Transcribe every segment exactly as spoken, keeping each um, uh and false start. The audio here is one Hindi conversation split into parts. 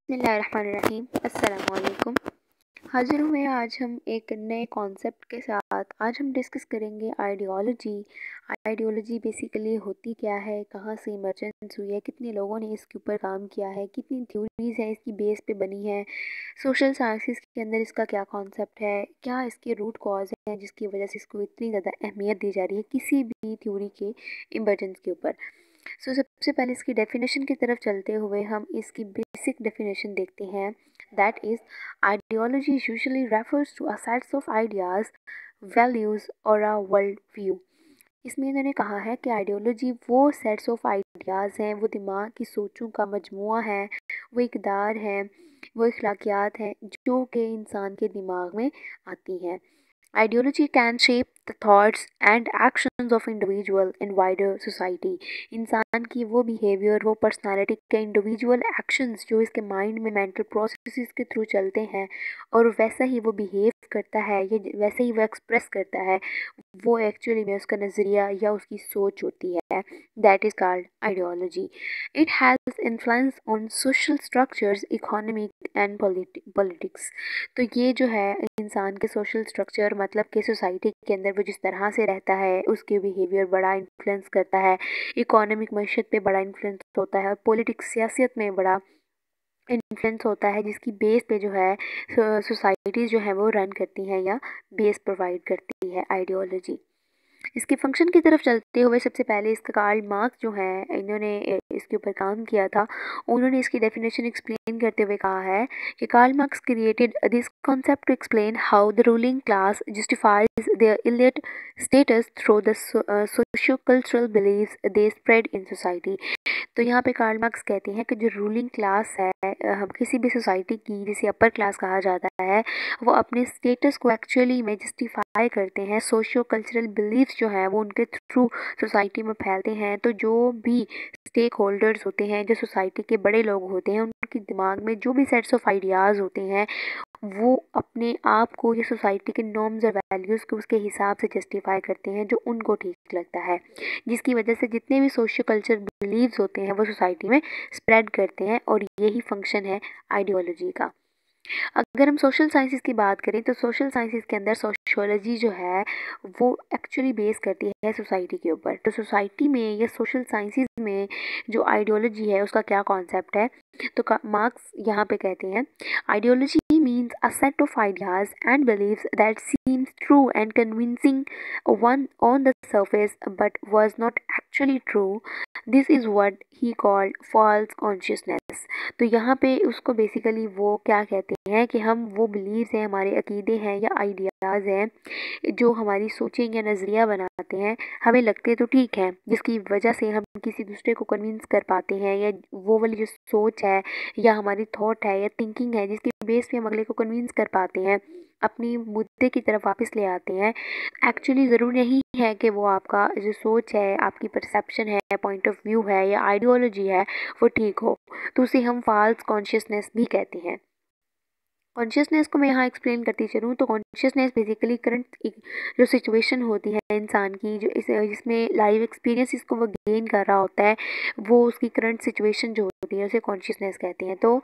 बिस्मिल्लाहिर्रहमानिर्रहीम। अस्सलाम वालेकुम। हाजिर हुए आज हम एक नए कॉन्सेप्ट के साथ। आज हम डिस्कस करेंगे आइडियोलॉजी। आइडियोलॉजी बेसिकली होती क्या है, कहाँ से इमर्जेंस हुई है, कितने लोगों ने इसके ऊपर काम किया है, कितनी थ्योरीज हैं इसकी बेस पे बनी है, सोशल साइंसेस के अंदर इसका क्या कॉन्सेप्ट है, क्या इसके रूट कॉज हैं जिसकी वजह से इसको इतनी ज़्यादा अहमियत दी जा रही है किसी भी थ्योरी के इमर्जेंस के ऊपर। सो so, सबसे पहले इसकी डेफिनेशन की तरफ चलते हुए हम इसकी बेसिक डेफिनेशन देखते हैं। That is ideology usually refers to a sets of ideas, values और अ वर्ल्ड व्यू। इसमें इन्होंने कहा है कि आइडियोलॉजी वो सेट्स ऑफ आइडियाज़ हैं, वो दिमाग की सोचों का मजमूआ है, वो इकदार है, वो अखलाकियात हैं जो कि इंसान के दिमाग में आती हैं। Ideology can shape the thoughts and actions of individual in wider society. इंसान की वो बिहेवियर, वो पर्सनालिटी के इंडिविजुअल एक्शंस जो इसके माइंड में मेंटल प्रोसेसेस के थ्रू चलते हैं और वैसा ही वो बिहेव करता है, ये वैसे ही वो एक्सप्रेस करता है, वो एक्चुअली में उसका नज़रिया या उसकी सोच होती है। That is called ideology. It has influence on social structures, economic and politics. तो ये जो है इंसान के सोशल स्ट्रक्चर मतलब कि सोसाइटी के अंदर वो जिस तरह से रहता है उसके बिहेवियर बड़ा इन्फ्लुएंस करता है, इकोनॉमिक मैशत पे बड़ा इन्फ्लुएंस होता है और पॉलिटिक्स सियासत में बड़ा इन्फ्लुएंस होता है, जिसकी बेस पे जो है सोसाइटीज़ जो है वो रन करती हैं या बेस प्रोवाइड करती है आइडियोलॉजी। इसके फंक्शन की तरफ चलते हुए सबसे पहले इसका कार्ल मार्क्स जो है इन्होंने इसके ऊपर काम किया था। उन्होंने इसकी डेफिनेशन एक्सप्लेन करते हुए कहा है कि Karl Marx created this concept to explain how the ruling class justifies their elite status through the socio cultural beliefs they spread in society. तो यहाँ पे कार्ल मार्क्स कहते हैं कि जो रूलिंग क्लास है, हम किसी भी सोसाइटी की जिसे अपर क्लास कहा जाता है, वो अपने स्टेटस को एक्चुअली में जस्टिफाई करते हैं। सोशियो कल्चरल बिलीव्स जो है वो उनके थ्रू सोसाइटी में फैलते हैं। तो जो भी स्टेक होल्डर्स होते हैं, जो सोसाइटी के बड़े लोग होते हैं, उनके दिमाग में जो भी सेट्स ऑफ आइडियाज़ होते हैं वो अपने आप को या सोसाइटी के नॉर्म्स और वैल्यूज़ को उसके हिसाब से जस्टिफाई करते हैं जो उनको ठीक लगता है, जिसकी वजह से जितने भी सोशियो कल्चर बिलीव्स होते हैं वो सोसाइटी में स्प्रेड करते हैं। और यही फंक्शन है आइडियोलॉजी का। अगर हम सोशल साइंसेस की बात करें तो सोशल साइंसेस के अंदर सोशियोलॉजी जो है वो एक्चुअली बेस करती है सोसाइटी के ऊपर। तो सोसाइटी में या सोशल साइंसेस में जो आइडियोलॉजी है उसका क्या कॉन्सेप्ट है, तो मार्क्स यहाँ पे कहते हैं ideology means a set of ideas and beliefs that seems true and convincing one on the surface but was not actually true. This is what he called false consciousness. तो यहाँ पे उसको बेसिकली वो क्या कहते हैं कि हम वो बिलीव्स हैं, हमारे अकीदे हैं या आइडियाज़ हैं जो हमारी सोचें या नज़रिया बनाते हैं, हमें लगते तो ठीक है, जिसकी वजह से हम किसी दूसरे को कन्विंस कर पाते हैं, या वो वाली जो सोच है या हमारी थॉट है या थिंकिंग है जिसकी बेस पे हम अगले को कन्विंस कर पाते हैं, अपनी मुद्दे की तरफ वापस ले आते हैं। एक्चुअली ज़रूरी नहीं है कि वो आपका जो सोच है, आपकी परसेप्शन है, पॉइंट ऑफ व्यू है या आइडियोलॉजी है वो ठीक हो, तो उसे हम फॉल्स कॉन्शियसनेस भी कहते हैं। कॉन्शियसनेस को मैं यहाँ एक्सप्लेन करती चलूँ तो कॉन्शियसनेस बेसिकली करंट जो सिचुएशन होती है इंसान की, जो इस जिसमें लाइव एक्सपीरियंस इसको वो गेन कर रहा होता है, वो उसकी करंट सिचुएशन जो होती है उसे कॉन्शियसनेस कहते हैं। तो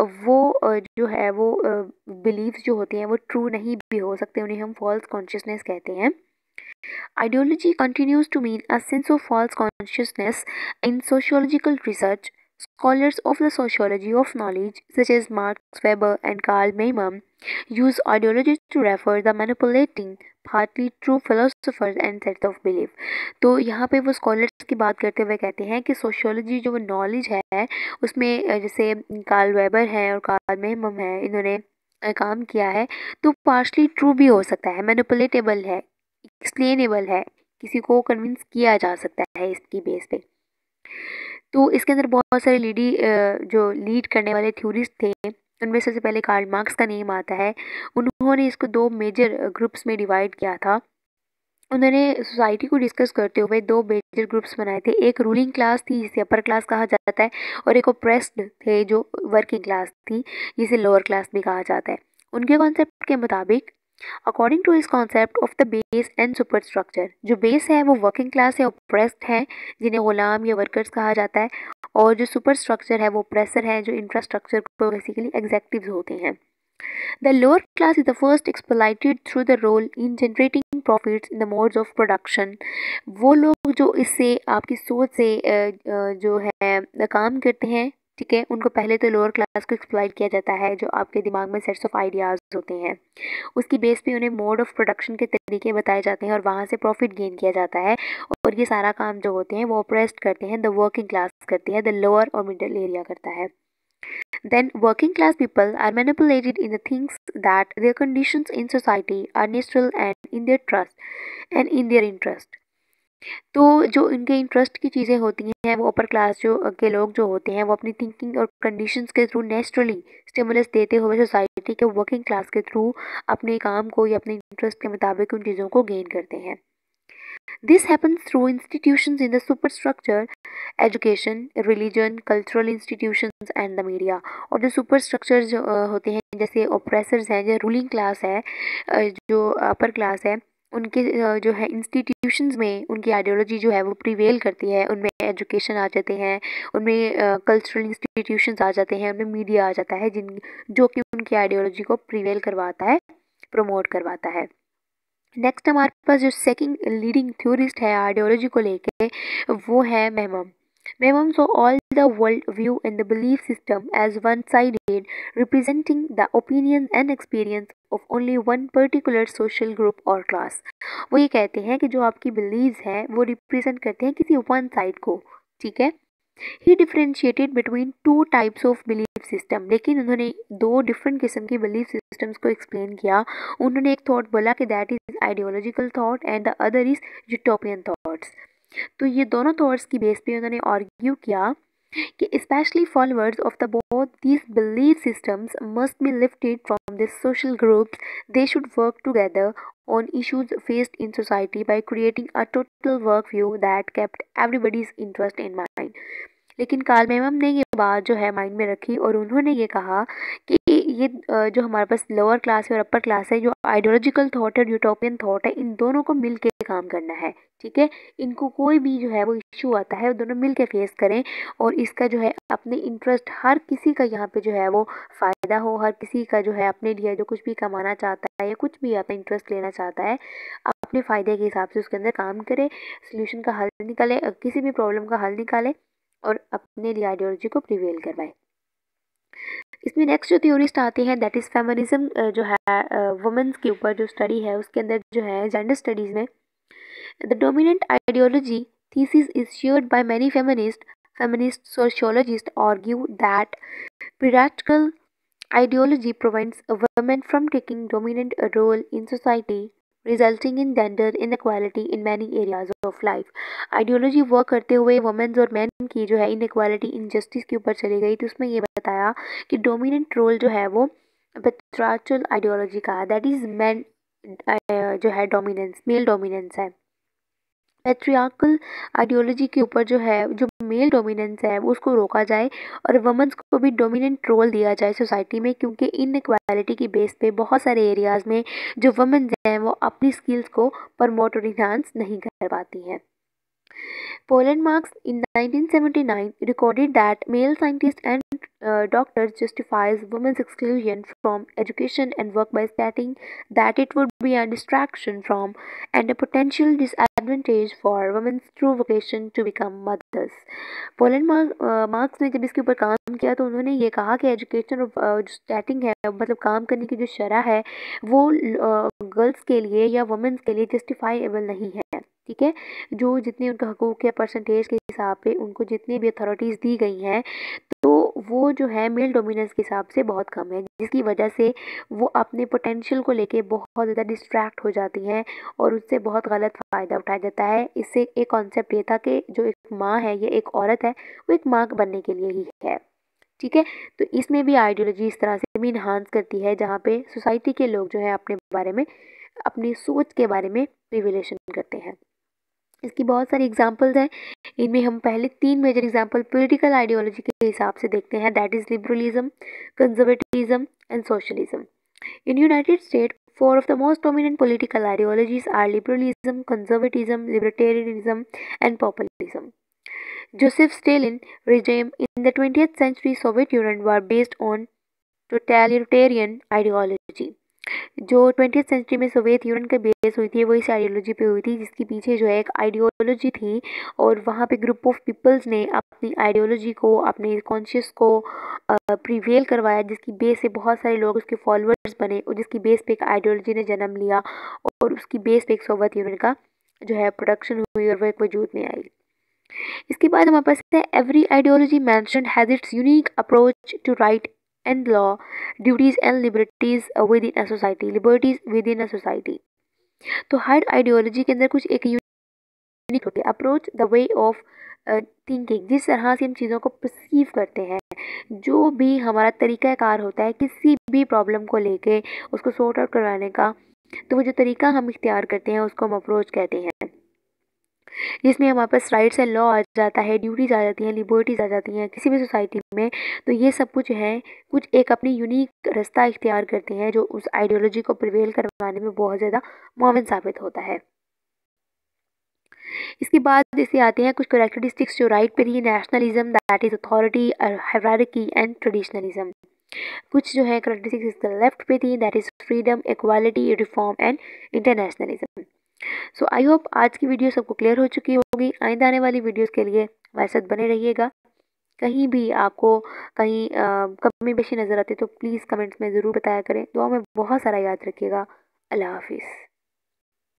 वो जो है वो बिलीव्स जो होते हैं वो ट्रू नहीं भी हो सकते, उन्हें हम फॉल्स कॉन्शियसनेस कहते हैं। Ideology continues to mean a sense of false consciousness in sociological research. Scholars of the sociology of knowledge, such as Max Weber and Carl Maiman, use ideology to refer the manipulating, partly true philosophers and sets of belief. तो यहाँ पे वो स्कॉलर्स की बात करते हुए कहते हैं कि सोशियोलॉजी जो नॉलेज है उसमें जैसे कार्ल वेबर है और कार्ल मेहमम है, इन्होंने काम किया है, तो पार्शली ट्रू भी हो सकता है, मैनिपुलेटेबल है, एक्सप्लेनेबल है, किसी को कन्विंस किया जा सकता है इसकी बेस पे। तो इसके अंदर बहुत सारे लीडी जो लीड करने वाले थ्योरिस्ट थे, उनमें सबसे पहले कार्ल मार्क्स का नेम आता है। उन्होंने इसको दो मेजर ग्रुप्स में डिवाइड किया था। उन्होंने सोसाइटी को डिस्कस करते हुए दो मेजर ग्रुप्स बनाए थे। एक रूलिंग क्लास थी जिसे अपर क्लास कहा जाता है, और एक ओप्रेस्ड थे जो वर्किंग क्लास थी जिसे लोअर क्लास भी कहा जाता है। उनके कॉन्सेप्ट के मुताबिक अकॉर्डिंग टू इस concept of the base and super structure, जो बेस है वो वर्किंग क्लास या ऑप्रेस्ड है जिन्हें गुलाम या वर्कर्स कहा जाता है, और जो सुपर स्ट्रक्चर है वो ऑप्रेसर है जो इंफ्रास्ट्रक्चर को बेसिकली एग्जेक्टिव्स होते हैं। The lower class is the first exploited through the role in generating profits in the modes of production. वो लोग जो इससे आपकी सोच से अ, अ, जो है काम करते हैं, ठीक है, उनको पहले तो लोअर क्लास को एक्सप्लॉइट किया जाता है, जो आपके दिमाग में सेट्स ऑफ आइडियाज होते हैं, उसकी बेस पे उन्हें मोड ऑफ प्रोडक्शन के तरीके बताए जाते हैं और वहाँ से प्रॉफिट गेन किया जाता है, और ये सारा काम जो होते हैं वो ऑप्रेस्ड करते हैं, द वर्किंग क्लास करती है, द लोअर और मिडिल एरिया करता है। Then working class people are manipulated in the things that their conditions in society are natural and in their trust and in their interest. तो जो इनके इंटरेस्ट की चीज़ें होती हैं वो अपर क्लास जो के लोग जो होते हैं वो अपनी थिंकिंग और कंडीशंस के थ्रू नेचुरली स्टिमुलस देते हुए सोसाइटी के वर्किंग क्लास के थ्रू अपने काम को या अपने इंटरेस्ट के मुताबिक उन चीज़ों को गेन करते हैं। This happens through institutions in the superstructure, education, religion, cultural institutions and the media. और जो सुपर स्ट्रक्चर जो अ, होते हैं जैसे ओप्रेसर्स हैं, जो रूलिंग क्लास है, अ, जो अपर क्लास है, उनके अ, जो है इंस्टीट्यूशंस में उनकी आइडियोलॉजी जो है वो प्रिवेल करती है, उनमें एजुकेशन आ जाते हैं, उनमें कल्चरल इंस्टीट्यूशंस आ जाते हैं, उनमें मीडिया आ जाता है जिन जो कि उनकी आइडियोलॉजी को प्रिवेल करवाता है, प्रमोट करवाता है। नेक्स्ट हमारे पास जो सेकंड लीडिंग थ्योरिस्ट है आइडियोलॉजी को लेके वो है मेमम। मेमम so all the world view and the belief system as one sided, representing the opinion and experience of only one particular social group और क्लास। वो ये कहते हैं कि जो आपकी बिलीव्स हैं वो रिप्रेजेंट करते हैं किसी वन साइड को, ठीक है। He differentiated between two types of belief system, लेकिन उन्होंने दो डिफरेंट किस्म की बिलीफ सिस्टम्स को एक्सप्लेन किया। उन्होंने एक थॉट बोला कि that is ideological thought and the other is utopian thoughts. तो ये दोनों थॉट्स की बेस पे उन्होंने आर्ग्यू किया कि specially followers of the both these belief systems must be lifted from this social groups, they should work together on issues faced in society by creating a total work view that kept everybody's interest in mind. लेकिन कार्ल मेमम ने ये बात जो है माइंड में रखी और उन्होंने ये कहा कि ये अ, जो हमारे पास लोअर क्लास है और अपर क्लास है, जो आइडियोलॉजिकल थॉट है, यूटोपियन थॉट है, इन दोनों को मिल के काम करना है, ठीक है। इनको कोई भी जो है वो इशू आता है वो दोनों मिल के फेस करें, और इसका जो है अपने इंटरेस्ट, हर किसी का यहाँ पे जो है वो फ़ायदा हो, हर किसी का जो है अपने लिए जो कुछ भी कमाना चाहता है या कुछ भी अपना इंटरेस्ट लेना चाहता है, अपने फ़ायदे के हिसाब से उसके अंदर काम करे, सोल्यूशन का हल निकाले, किसी भी प्रॉब्लम का हल निकाले और अपने लिए आइडियोलॉजी को प्रिवेल करवाए। इसमें नेक्स्ट जो थ्योरिस्ट आते हैं दैट इज़ फेमिनिज्म, जो है वुमेन्स के ऊपर जो स्टडी है उसके अंदर जो है जेंडर स्टडीज़ में the dominant ideology thesis is shared by many feminist feminist sociologists argue that patriarchal ideology prevents women from taking dominant role in society, resulting in gender inequality in many areas of life. Ideology work करते हुए वुमेन्स और मैन की जो है इनइक्वालिटी, इनजस्टिस के ऊपर चली गई, तो उसमें ये बताया कि डोमिनेंट रोल जो है वो पेट्रार्चल आइडियोलॉजी का, दैट इज मैन जो है डोमिनेंस, मेल डोमिनेंस है। पैट्रियार्कल आइडियोलॉजी के ऊपर जो है जो मेल डोमिनेंस है उसको रोका जाए और वुमेन्स को भी डोमिनेंट रोल दिया जाए सोसाइटी में, क्योंकि इनइक्वालिटी की बेस पे बहुत सारे एरियाज़ में जो वुमेन्स हैं वो अपनी स्किल्स को प्रमोट और इन्हांस नहीं कर पाती हैं। Poland Marx in nineteen seventy-nine recorded that male scientists and uh, doctors justifies women's exclusion from education and work by stating that it would be a distraction from and a potential disadvantage for women's true vocation to become mothers. Poland Marx ने जब इसके ऊपर काम किया तो उन्होंने ये कहा कि एजुकेशन और जो स्टैटिंग है, मतलब काम करने की जो शरह है वो गर्ल्स के लिए या वुमेन्स के लिए जस्टिफाइबल नहीं है, ठीक है। जो जितने उनका हकूक़ है परसेंटेज के हिसाब पे उनको जितनी भी अथॉरिटीज़ दी गई हैं तो वो जो है मेल डोमिनेंस के हिसाब से बहुत कम है, जिसकी वजह से वो अपने पोटेंशियल को लेके बहुत ज़्यादा डिस्ट्रैक्ट हो जाती हैं और उससे बहुत गलत फ़ायदा उठाया जाता है। इससे एक कॉन्सेप्ट ये था कि जो एक माँ है या एक औरत है वो एक माँ बनने के लिए ही है, ठीक है। तो इसमें भी आइडियोलॉजी इस तरह से भी इन्हांस करती है जहाँ पे सोसाइटी के लोग जो है अपने बारे में, अपनी सोच के बारे में रिविलेशन करते हैं। इसकी बहुत सारी एग्जांपल्स हैं, इनमें हम पहले तीन मेजर एग्जांपल पॉलिटिकल आइडियोलॉजी के हिसाब से देखते हैं, that is liberalism, conservatism and socialism. In United States, Four of the most dominant political ideologies are liberalism, conservatism, libertarianism, and populism. Joseph Stalin regime in the twentieth century Soviet Union were based on totalitarian ideology. जो ट्वेंटी सेंचुरी में सोवियत यूनियन का बेस हुई थी वो इस आइडियोलॉजी पे हुई थी, जिसके पीछे जो है एक आइडियोलॉजी थी और वहाँ पे ग्रुप ऑफ पीपल्स ने अपनी आइडियोलॉजी को, अपने कॉन्शियस को प्रिवेल करवाया, जिसकी बेस से बहुत सारे लोग उसके फॉलोअर्स बने और जिसकी बेस पे एक आइडियोलॉजी ने जन्म लिया और उसकी बेस पे एक सोवियत यूनियन का जो है प्रोडक्शन हुई और वह एक वजूद में आई। इसके बाद हमारे पास है every ideology mentioned has its unique approach to right and law, duties and liberties within a society, liberties within a society. तो हर आइडियोलॉजी के अंदर कुछ एक यूनिक होती है approach, the way of thinking, जिस तरह से हम चीज़ों को परसीव करते हैं, जो भी हमारा तरीक़ाकार होता है किसी भी प्रॉब्लम को लेके उसको सॉर्ट आउट करवाने का, तो वो जो तरीका हम इख्तियार करते हैं उसको हम अप्रोच कहते हैं, जिसमें हमारे पास राइट्स एंड लॉ आ जाता है, ड्यूटीज़ आ जाती हैं, लिबर्टीज़ आ जाती हैं किसी भी सोसाइटी में। तो ये सब कुछ है, कुछ एक अपनी यूनिक रास्ता इख्तियार करते हैं जो उस आइडियोलॉजी को प्रिवेल करवाने में बहुत ज़्यादा मुआविन साबित होता है। इसके बाद इसे आते हैं कुछ कैरेक्टरिस्टिक्स जो राइट पे थी, nationalism, that is authority, hierarchy and traditionalism. कुछ जो है कैरेक्टरिस्टिक्स इसके लेफ्ट पे थी, that is freedom, equality, reform and internationalism. So I hope आज की वीडियो सबको क्लियर हो चुकी होगी। आइंदा आने वाली वीडियोस के लिए हमारे साथ बने रहिएगा। कहीं भी आपको कहीं कमी पेशी नज़र आती है तो प्लीज़ कमेंट्स में ज़रूर बताया करें। दुआ में बहुत सारा याद रखिएगा। अल्लाह हाफिज़।